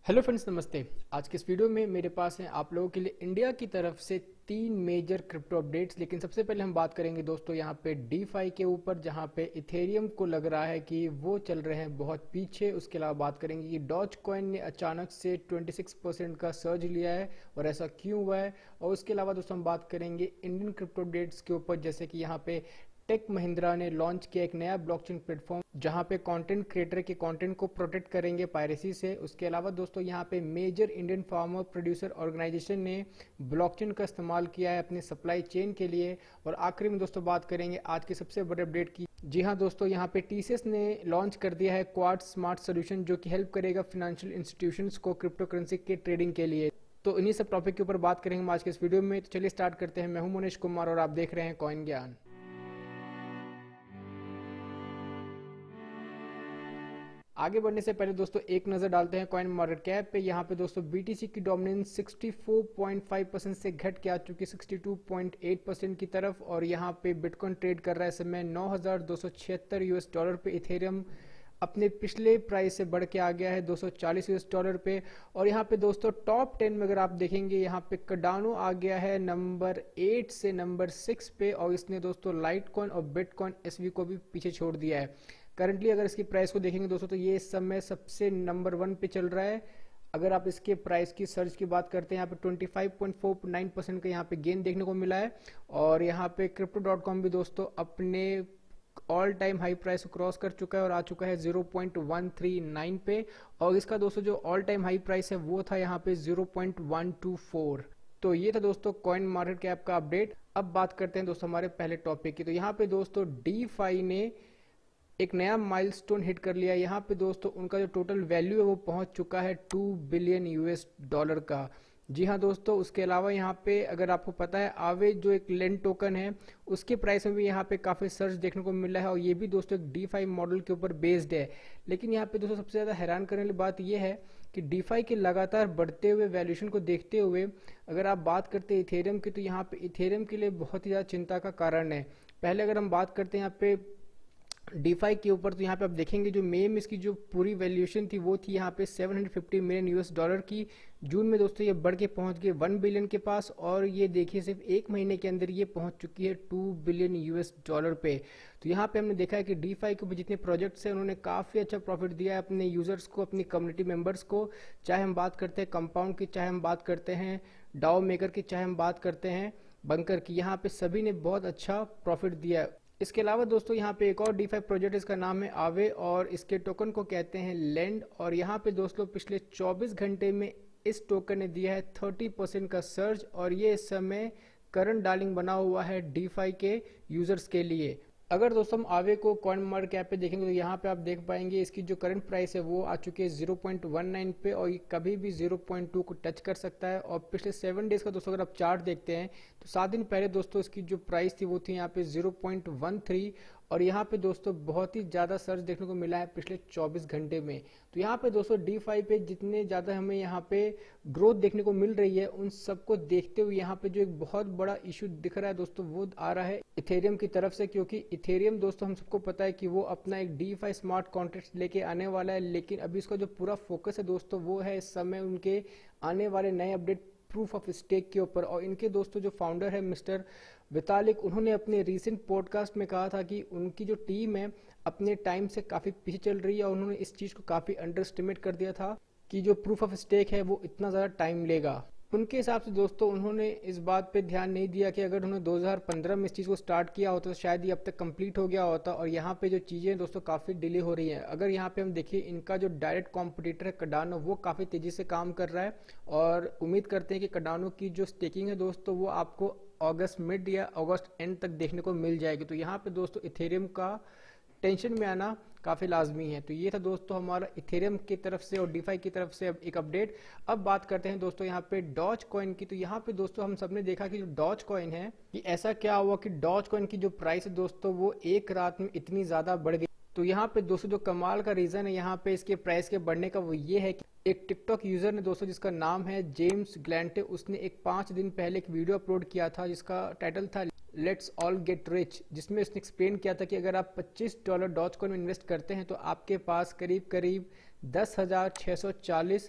Hello friends, नमस्ते। आज के इस वीडियो में मेरे पास है आप लोगों के लिए इंडिया की तरफ से 3 मेजर क्रिप्टो अपडेट्स। लेकिन सबसे पहले हम बात करेंगे दोस्तों यहाँ पे डीफाई के ऊपर, जहाँ पे इथेरियम को लग रहा है कि वो चल रहे हैं बहुत पीछे। उसके अलावा बात करेंगे कि डॉज कॉइन ने अचानक से 26% का सर्ज लिया है और ऐसा क्यों हुआ है। और उसके अलावा दोस्तों हम बात करेंगे इंडियन क्रिप्टो अपडेट्स के ऊपर, जैसे कि यहाँ पे टेक महिंद्रा ने लॉन्च किया एक नया ब्लॉकचेन प्लेटफॉर्म जहां पे कंटेंट क्रिएटर के कंटेंट को प्रोटेक्ट करेंगे पायरेसी से। उसके अलावा दोस्तों यहाँ पे major Indian farmer producer organisation ने ब्लॉकचेन का इस्तेमाल किया है अपने सप्लाई चेन के लिए। और आखिरी में दोस्तों बात करेंगे आज के सबसे बड़े अपडेट की। जी हाँ दोस्तों, यहाँ पे टीसीएस ने लॉन्च कर दिया है क्वार्ट्ज स्मार्ट सोल्यूशन, जो कि हेल्प करेगा फाइनेंशियल इंस्टीट्यूशंस को क्रिप्टो करेंसी के ट्रेडिंग के लिए। तो इन्हीं सब टॉपिक के ऊपर बात करेंगे हम आज के इस वीडियो में। तो चलिए स्टार्ट करते हैं। मैं हूं मोनेश कुमार और आप देख रहे हैं कॉइन ज्ञान। आगे बढ़ने से पहले दोस्तों एक नजर डालते हैं कॉइन मार्केट कैप पे। यहाँ पे दोस्तों बीटीसी की डोमिनेंस 64.5% से घट के आ चुकी 62.8% की तरफ। और यहाँ पे बिटकॉइन ट्रेड कर रहा है इस समय $9,276 पे। इथेरियम अपने पिछले प्राइस से बढ़ के आ गया है $240 पे। और यहाँ पे दोस्तों टॉप 10 में अगर आप देखेंगे, यहाँ पे कार्डानो आ गया है नंबर 8 से नंबर 6 पे। और इसने दोस्तों लाइटकॉइन और बिटकॉइन एसवी को भी पीछे छोड़ दिया है। करंटली अगर इसकी प्राइस को देखेंगे दोस्तों, तो ये इस समय सबसे नंबर 1 पे चल रहा है। अगर आप इसके प्राइस की सर्च की बात करते हैं, यहाँ पे 25.49% का यहाँ पे गेन देखने को मिला है। और यहाँ पे crypto.com भी दोस्तों अपने ऑल टाइम हाई प्राइस को क्रॉस कर चुका है और आ चुका है 0.139 पे। और इसका दोस्तों जो ऑल टाइम हाई प्राइस है वो था यहाँ पे 0.124। तो ये था दोस्तों कॉइन मार्केट कैप का अपडेट। अब बात करते हैं दोस्तों हमारे पहले टॉपिक की। तो यहाँ पे दोस्तों डीफाई ने एक नया माइलस्टोन हिट कर लिया। यहाँ पे दोस्तों उनका जो टोटल वैल्यू है वो पहुंच चुका है $2 बिलियन का। जी हाँ दोस्तों, उसके अलावा यहाँ पे अगर आपको पता है आवे जो एक लेंड टोकन है, उसके प्राइस में भी यहाँ पे काफ़ी सर्च देखने को मिला है। और ये भी दोस्तों एक डीफाई मॉडल के ऊपर बेस्ड है। लेकिन यहाँ पे दोस्तों सबसे ज़्यादा हैरान करने वाली बात यह है कि डीफाई के लगातार बढ़ते हुए वैल्यूएशन को देखते हुए अगर आप बात करते हैं इथेरियम की, तो यहाँ पे इथेरियम के लिए बहुत ही ज़्यादा चिंता का कारण है। पहले अगर हम बात करते हैं यहाँ पे डीफाई के ऊपर, तो यहाँ पे आप देखेंगे जो मेम इसकी जो पूरी वैल्यूएशन थी वो थी यहाँ पे $750 मिलियन की। जून में दोस्तों ये बढ़ के पहुंच गए 1 बिलियन के पास। और ये देखिए सिर्फ एक महीने के अंदर ये पहुंच चुकी है $2 बिलियन पे। तो यहाँ पे हमने देखा है कि डीफाई के ऊपर जितने प्रोजेक्ट्स हैं उन्होंने काफ़ी अच्छा प्रॉफिट दिया है अपने यूजर्स को, अपनी कम्युनिटी मेंबर्स को। चाहे हम बात करते हैं कंपाउंड की, चाहे हम बात करते हैं डाओ मेकर की, चाहे हम बात करते हैं बंकर की, यहाँ पे सभी ने बहुत अच्छा प्रॉफिट दिया है। इसके अलावा दोस्तों यहाँ पे एक और डीफाई प्रोजेक्ट, इसका नाम है आवे और इसके टोकन को कहते हैं लैंड। और यहाँ पे दोस्तों पिछले 24 घंटे में इस टोकन ने दिया है 30% का सर्ज। और ये इस समय करंट डार्लिंग बना हुआ है डीफाई के यूजर्स के लिए। अगर दोस्तों हम आवे को कॉइन मार्केट कैप पे देखेंगे, तो यहाँ पे आप देख पाएंगे इसकी जो करंट प्राइस है वो आ चुकी है 0.19 पे। और ये कभी भी 0.2 को टच कर सकता है। और पिछले 7 डेज का दोस्तों अगर आप चार्ट देखते हैं, तो 7 दिन पहले दोस्तों इसकी जो प्राइस थी वो थी यहाँ पे 0.13। और यहाँ पे दोस्तों बहुत ही ज़्यादा सर्च देखने को मिला है पिछले 24 घंटे में। तो यहाँ पे दोस्तों डीफाई पे जितने ज़्यादा हमें यहाँ पे ग्रोथ देखने को मिल रही है, उन सबको देखते हुए यहाँ पे जो एक बहुत बड़ा इशू दिख रहा है दोस्तों, वो आ रहा है इथेरियम की तरफ से। क्योंकि इथेरियम दोस्तों हम सबको पता है कि वो अपना एक डीफाई स्मार्ट कॉन्ट्रैक्ट लेके आने वाला है। लेकिन अभी इसका जो पूरा फोकस है दोस्तों, वो है इस समय उनके आने वाले नए अपडेट प्रूफ ऑफ स्टेक के ऊपर। और इनके दोस्तों जो फाउंडर है मिस्टर वितालिक, उन्होंने अपने रीसेंट पॉडकास्ट में कहा था कि उनकी जो टीम है अपने टाइम से काफ़ी पीछे चल रही है। और उन्होंने इस चीज़ को काफ़ी अंडर एस्टिमेट कर दिया था कि जो प्रूफ ऑफ स्टेक है वो इतना ज़्यादा टाइम लेगा। उनके हिसाब से दोस्तों उन्होंने इस बात पे ध्यान नहीं दिया कि अगर उन्होंने 2015 में इस चीज़ को स्टार्ट किया होता तो शायद ये अब तक कंप्लीट हो गया होता। और यहाँ पे जो चीज़ें दोस्तों काफ़ी डिले हो रही हैं। अगर यहाँ पे हम देखिए, इनका जो डायरेक्ट कॉम्पिटिटर है कार्डानो, वो काफ़ी तेज़ी से काम कर रहा है। और उम्मीद करते हैं कि कार्डानो की जो स्टेकिंग है दोस्तों, वो आपको अगस्त मिड या अगस्त एंड तक देखने को मिल जाएगी। तो यहाँ पे दोस्तों इथेरियम का टेंशन में आना काफ़ी लाजमी है। तो ये था दोस्तों हमारा इथेरियम की तरफ से और डीफाई की तरफ से अब एक अपडेट। अब बात करते हैं दोस्तों यहाँ पे डॉज कॉइन की। तो यहाँ पे दोस्तों हम सबने देखा कि जो डॉज कॉइन है, कि ऐसा क्या हुआ कि डॉज कॉइन की जो प्राइस है दोस्तों, वो एक रात में इतनी ज़्यादा बढ़ गई। तो यहाँ पे दोस्तों जो कमाल का रीज़न है यहाँ पे इसके प्राइस के बढ़ने का, वो ये है कि एक टिकटॉक यूज़र ने दोस्तों, जिसका नाम है जेम्स ग्लैंटे, उसने एक 5 दिन पहले एक वीडियो अपलोड किया था जिसका टाइटल था लेट्स ऑल गेट रिच, जिसमें उसने एक्सप्लेन किया था कि अगर आप $25 डॉज कॉइन में इन्वेस्ट करते हैं तो आपके पास करीब करीब 10,640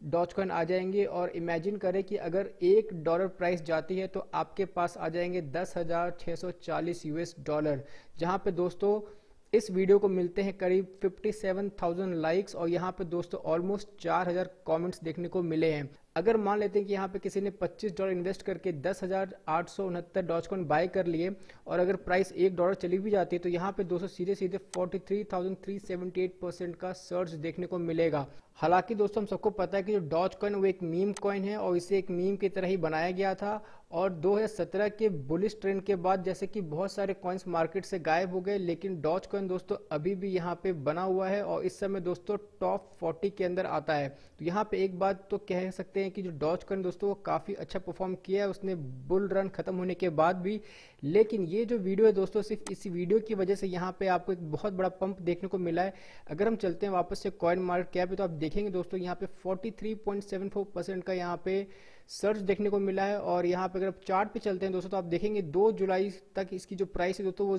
डॉज कॉइन आ जाएंगे। और इमेजिन करें कि अगर $1 प्राइस जाती है तो आपके पास आ जाएंगे 10,640 यूएस डॉलर, जहां पे दोस्तों इस वीडियो को मिलते हैं करीब 57,000 लाइक्स और यहाँ पे दोस्तों ऑलमोस्ट 4,000 कमेंट्स देखने को मिले हैं। अगर मान लेते हैं कि यहाँ पे किसी ने $25 इन्वेस्ट करके 10,869 डॉज कॉइन बाय कर लिए और अगर प्राइस $1 चली भी जाती है तो यहाँ पे दोस्तों सीधे सीधे 43,378% का सर्च देखने को मिलेगा। हालांकि दोस्तों हम सबको पता है कि जो डॉज कॉइन वो एक मीम कॉइन है और इसे एक मीम की तरह ही बनाया गया था और 2017 के बुलिश ट्रेंड के बाद जैसे कि बहुत सारे कॉइन्स मार्केट से गायब हो गए, लेकिन डॉज कॉइन दोस्तों अभी भी यहाँ पे बना हुआ है और इस समय दोस्तों टॉप 40 के अंदर आता है। तो यहाँ पे एक बात तो कह सकते हैं कि जो डॉज कॉइन दोस्तों वो काफ़ी अच्छा परफॉर्म किया है उसने बुल रन खत्म होने के बाद भी। लेकिन ये जो वीडियो है दोस्तों सिर्फ इसी वीडियो की वजह से यहाँ पे आपको एक बहुत बड़ा पंप देखने को मिला है। अगर हम चलते हैं वापस से कॉइन मार्केट कैप पे तो आप देखेंगे दोस्तों यहाँ पे 43.74% का यहाँ पे सर्च देखने को मिला है। और यहाँ पे अगर आप चार्ट पे चलते हैं दोस्तों तो आप देखेंगे 2 जुलाई तक इसकी जो प्राइस है दोस्तों वो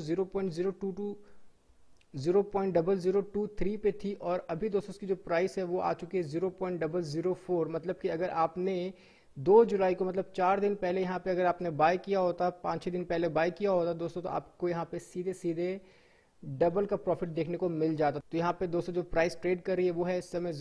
0.023 पे थी और अभी दोस्तों इसकी जो प्राइस है वो आ चुकी है 0.004। मतलब कि अगर आपने 2 जुलाई को मतलब 4 दिन पहले यहाँ पे अगर आपने बाय किया होता, 5-6 दिन पहले बाय किया होता दोस्तों, तो आपको यहाँ पे सीधे सीधे डबल का प्रॉफिट देखने को मिल जाता। तो यहाँ पे दोस्तों जो प्राइस ट्रेड कर रही है वो है इस समय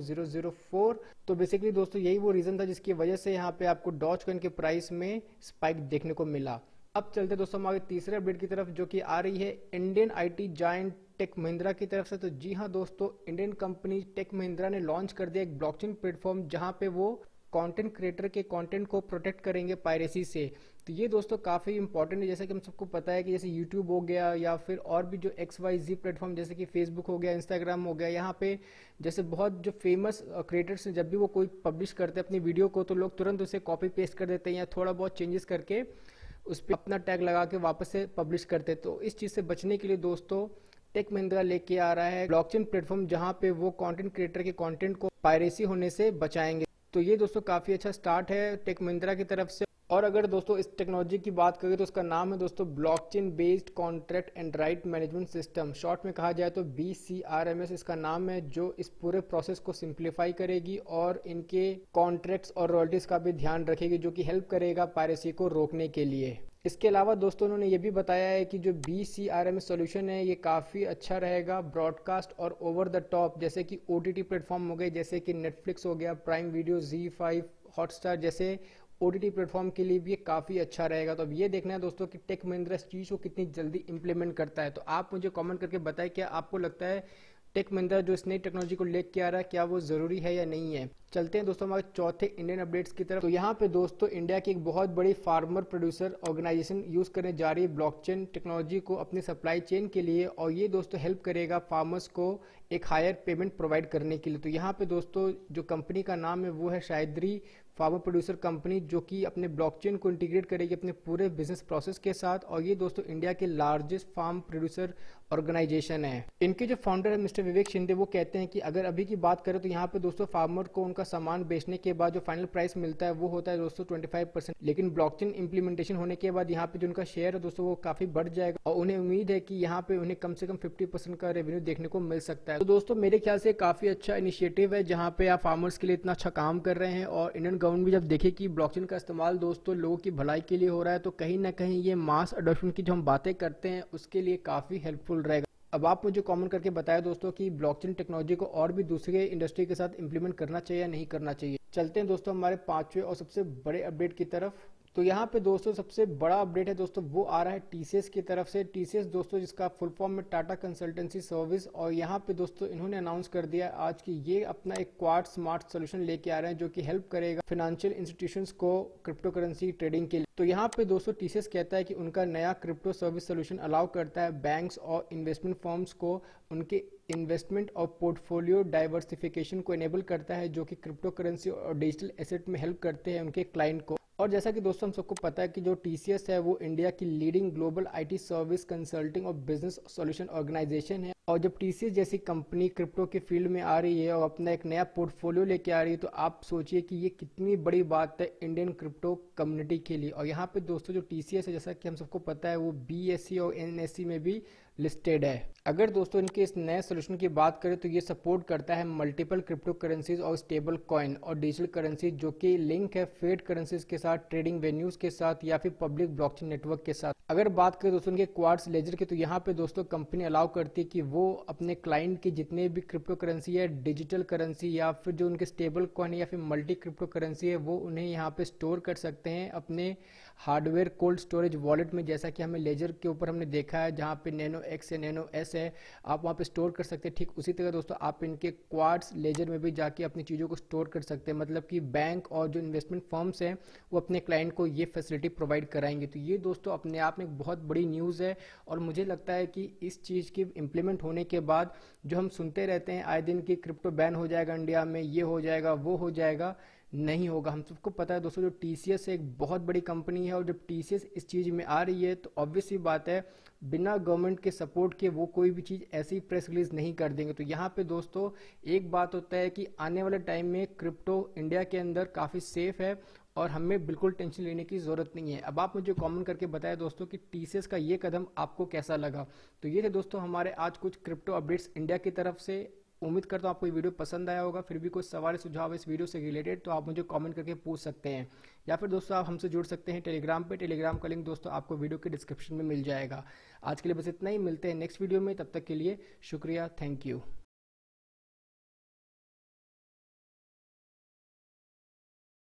0.004। तो बेसिकली दोस्तों यही वो रीजन था जिसकी वजह से यहाँ पे आपको डॉज कॉइन के प्राइस में स्पाइक देखने को मिला। अब चलते दोस्तों हमारे तीसरे अपडेट की तरफ जो कि आ रही है Indian IT giant Tech Mahindra की तरफ से। तो जी हाँ दोस्तों, इंडियन कंपनी टेक महिंद्रा ने लॉन्च कर दिया एक ब्लॉकचेन प्लेटफॉर्म जहां पे वो कंटेंट क्रिएटर के कंटेंट को प्रोटेक्ट करेंगे पायरेसी से। तो ये दोस्तों काफ़ी इंपॉर्टेंट है, जैसे कि हम सबको पता है कि जैसे यूट्यूब हो गया या फिर और भी जो XYZ प्लेटफॉर्म जैसे कि फेसबुक हो गया, इंस्टाग्राम हो गया, यहाँ पे जैसे बहुत जो फेमस क्रिएटर्स हैं जब भी वो कोई पब्लिश करते हैं अपनी वीडियो को तो लोग तुरंत उसे कॉपी पेस्ट कर देते हैं या थोड़ा बहुत चेंजेस करके उस पर अपना टैग लगा के वापस से पब्लिश करते हैं। तो इस चीज़ से बचने के लिए दोस्तों टेक महिंद्रा लेके आ रहा है ब्लॉकचेन प्लेटफॉर्म जहां पे वो कंटेंट क्रिएटर के कंटेंट को पायरेसी होने से बचाएंगे। तो ये दोस्तों काफ़ी अच्छा स्टार्ट है टेक महिंद्रा की तरफ से। और अगर दोस्तों इस टेक्नोलॉजी की बात करें तो उसका नाम है दोस्तों blockchain based contract and right management system, short में कहा जाए तो BCRMS इसका नाम है, जो इस पूरे प्रोसेस को सिंप्लीफाई करेगी और इनके कॉन्ट्रैक्ट्स और रॉयल्टीज का भी ध्यान रखेगी, जो कि हेल्प करेगा पायरेसी को रोकने के लिए। इसके अलावा दोस्तों उन्होंने ये भी बताया है कि जो BCRMS सॉल्यूशन है ये काफ़ी अच्छा रहेगा ब्रॉडकास्ट और ओवर द टॉप जैसे कि OTT प्लेटफॉर्म हो गए, जैसे कि नेटफ्लिक्स हो गया, प्राइम वीडियो, ZEE5, हॉटस्टार जैसे OTT प्लेटफॉर्म के लिए भी ये काफ़ी अच्छा रहेगा। तो अब ये देखना है दोस्तों कि टेक महिंद्रा इस चीज़ को कितनी जल्दी इंप्लीमेंट करता है। तो आप मुझे कमेंट करके बताएं क्या आपको लगता है टेक महिंद्रा जो इस नई टेक्नोलॉजी को लेके आ रहा है क्या वो ज़रूरी है या नहीं है। चलते हैं दोस्तों हमारे चौथे इंडियन अपडेट्स की तरफ। तो यहाँ पे दोस्तों इंडिया की एक बहुत बड़ी फार्मर प्रोड्यूसर ऑर्गेनाइजेशन यूज़ करने जा रही है ब्लॉकचेन टेक्नोलॉजी को अपनी सप्लाई चेन के लिए और ये दोस्तों हेल्प करेगा फार्मर्स को एक हायर पेमेंट प्रोवाइड करने के लिए। तो यहाँ पे दोस्तों जो कंपनी का नाम है वो है शायदरी फार्मर प्रोड्यूसर कंपनी, जो कि अपने ब्लॉकचेन को इंटीग्रेट करेगी अपने पूरे बिजनेस प्रोसेस के साथ। और ये दोस्तों इंडिया के लार्जेस्ट फार्म प्रोड्यूसर ऑर्गेनाइजेशन है। इनके जो फाउंडर है मिस्टर विवेक शिंदे वो कहते हैं कि अगर अभी की बात करें तो यहाँ पे दोस्तों फार्मर को उनका सामान बेचने के बाद जो फाइनल प्राइस मिलता है वो होता है दोस्तों 25%, लेकिन ब्लॉकचेन इंप्लीमेंटेशन होने के बाद यहाँ पे जो उनका शेयर है दोस्तों वो काफी बढ़ जाएगा और उन्हें उम्मीद है कि यहाँ पे उन्हें कम से कम 50% का रेवेन्यू देखने को मिल सकता है। तो दोस्तों मेरे ख्याल से काफी अच्छा इनिशिएटिव है जहाँ पे आप फार्मर्स के लिए इतना अच्छा काम कर रहे हैं। और इंडियन गवर्नमेंट भी जब देखे कि ब्लॉकचेन का इस्तेमाल दोस्तों लोगों की भलाई के लिए हो रहा है तो कहीं ना कहीं ये मास अडॉप्शन की जो हम बातें करते हैं उसके लिए काफी हेल्पफुल रहेगा। अब आप मुझे कमेंट करके बताएं दोस्तों कि ब्लॉकचेन टेक्नोलॉजी को और भी दूसरे इंडस्ट्री के साथ इंप्लीमेंट करना चाहिए या नहीं करना चाहिए। चलते हैं दोस्तों हमारे पांचवें और सबसे बड़े अपडेट की तरफ। तो यहाँ पे दोस्तों सबसे बड़ा अपडेट है दोस्तों वो आ रहा है TCS की तरफ से। TCS दोस्तों जिसका फुल फॉर्म में टाटा कंसल्टेंसी सर्विस, और यहाँ पे दोस्तों इन्होंने अनाउंस कर दिया आज कि ये अपना एक क्वाड स्मार्ट सोल्यूशन लेके आ रहे हैं जो कि हेल्प करेगा फाइनेंशियल इंस्टीट्यूशंस को क्रिप्टो करेंसी ट्रेडिंग के लिए। तो यहाँ पे दोस्तों TCS कहता है कि उनका नया क्रिप्टो सर्विस सोल्यूशन अलाउ करता है बैंक्स और इन्वेस्टमेंट फर्म्स को उनके इन्वेस्टमेंट और पोर्टफोलियो डाइवर्सिफिकेशन को इनेबल करता है, जो कि क्रिप्टो करेंसी और डिजिटल एसेट में हेल्प करते हैं उनके क्लाइंट को। और जैसा कि दोस्तों हम सबको पता है कि जो TCS है वो इंडिया की leading global IT service consulting और बिजनेस सॉल्यूशन ऑर्गेनाइजेशन है और जब टीसीएस जैसी कंपनी क्रिप्टो के फील्ड में आ रही है और अपना एक नया पोर्टफोलियो लेके आ रही है, तो आप सोचिए कि ये कितनी बड़ी बात है इंडियन क्रिप्टो कम्युनिटी के लिए। और यहाँ पे दोस्तों जो टीसीएस है, जैसा कि हम सबको पता है, वो बीएसई और एनएसई में भी लिस्टेड है। अगर दोस्तों इनके इस नए सोल्यूशन की बात करें तो ये सपोर्ट करता है मल्टीपल क्रिप्टो करेंसीज और स्टेबल कॉइन और डिजिटल करेंसी, जो कि लिंक है फेड करेंसीज के साथ, ट्रेडिंग वेन्यूज के साथ या फिर पब्लिक ब्लॉकचेन नेटवर्क के साथ। अगर बात करें दोस्तों इनके क्वार्ट्ज लेजर की, तो यहाँ पे दोस्तों कंपनी अलाउ करती है कि वो अपने क्लाइंट की जितने भी क्रिप्टो करेंसी है, डिजिटल करेंसी या फिर जो उनके स्टेबल कॉइन या फिर मल्टी क्रिप्टो करेंसी है, वो उन्हें यहाँ पे स्टोर कर सकते हैं अपने हार्डवेयर कोल्ड स्टोरेज वॉलेट में, जैसा कि हमें लेजर के ऊपर हमने देखा है जहाँ पे नैनो एक्स या नैनो एस है, आप वहाँ पे स्टोर कर सकते हैं। ठीक उसी तरह दोस्तों आप इनके क्वार्ट्ज लेजर में भी जाके अपनी चीज़ों को स्टोर कर सकते हैं। मतलब कि बैंक और जो इन्वेस्टमेंट फर्म्स हैं वो अपने क्लाइंट को ये फैसिलिटी प्रोवाइड कराएंगे। तो ये दोस्तों अपने आप में एक बहुत बड़ी न्यूज़ है और मुझे लगता है कि इस चीज़ की इम्प्लीमेंट होने के बाद जो हम सुनते रहते हैं आए दिन कि क्रिप्टो बैन हो जाएगा इंडिया में, ये हो जाएगा वो हो जाएगा, नहीं होगा। हम सबको पता है दोस्तों जो टीसीएस एक बहुत बड़ी कंपनी है और जब टीसीएस इस चीज़ में आ रही है तो ऑब्वियस सी बात है बिना गवर्नमेंट के सपोर्ट के वो कोई भी चीज़ ऐसी प्रेस रिलीज नहीं कर देंगे। तो यहाँ पे दोस्तों एक बात होता है कि आने वाले टाइम में क्रिप्टो इंडिया के अंदर काफ़ी सेफ है और हमें बिल्कुल टेंशन लेने की ज़रूरत नहीं है। अब आप मुझे कमेंट करके बताएं दोस्तों कि टीसीएस का ये कदम आपको कैसा लगा। तो ये थे दोस्तों हमारे आज कुछ क्रिप्टो अपडेट्स इंडिया की तरफ से। उम्मीद करता हूँ आपको ये वीडियो पसंद आया होगा। फिर भी कोई सवाल सुझाव इस वीडियो से रिलेटेड तो आप मुझे कमेंट करके पूछ सकते हैं, या फिर दोस्तों आप हमसे जुड़ सकते हैं टेलीग्राम पे। टेलीग्राम का लिंक दोस्तों आपको वीडियो के डिस्क्रिप्शन में मिल जाएगा। आज के लिए बस इतना ही, मिलते हैं नेक्स्ट वीडियो में। तब तक के लिए शुक्रिया, थैंक यू।